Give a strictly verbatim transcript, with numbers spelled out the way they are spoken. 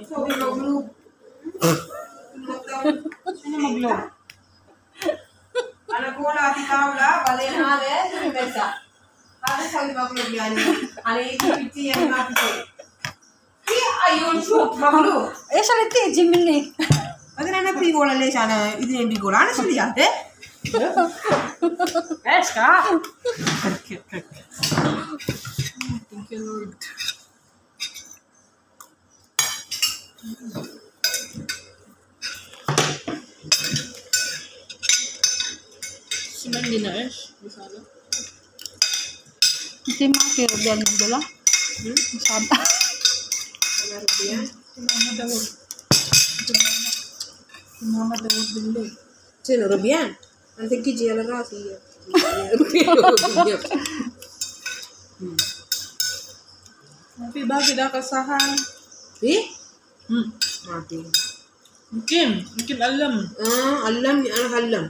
Sabi mag-loop. Sino mag-loop? Anak ko wala si Paula, balik na rin, sino besa? Ano sabi mag-loop yan? Ano yung pipiti yan na pipiti? Iya, ayun, shoot, mag-loop. Eh, saliti, Jimin eh. Ano na napigola le siya na, hindi na napigola. Ano sila yan, eh? Eh, ska! Thank you, Lord. Si Mandy na eh. Masala. Hindi makakiro dyan yung dala. Hmm? Masada. Ano yan? Si Mama Dawag. Si Mama Dawag dili. Sino, Rubian? Ang tigki ala rasi. Mati ba kita kasahan? Eh? Hmm. Mati. Mungkin. Mungkin alam. Ah, alam ni anak alam.